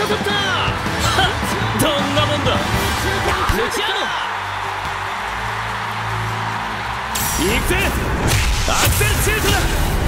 刺さった。はっ、どんなもんだ。ルチアーノ、行くぜ。アクセルシュートだ。